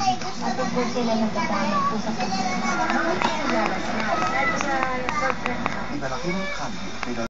Ate po sila nagkasama po sa pagkakas. Mga pinagalas na. Dahil sa corporate. Iba laki ng kami.